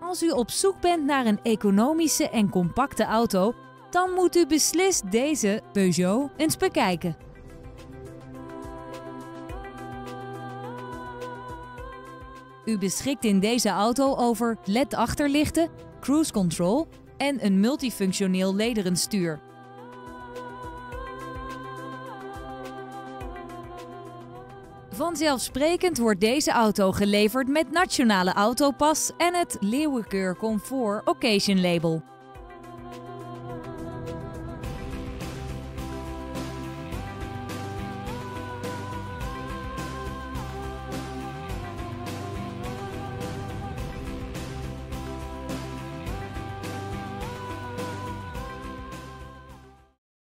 Als u op zoek bent naar een economische en compacte auto, dan moet u beslist deze Peugeot eens bekijken. U beschikt in deze auto over LED-achterlichten, cruise control en een multifunctioneel lederen stuur. Vanzelfsprekend wordt deze auto geleverd met Nationale Autopas en het Leeuwenkeur Comfort Occasion label.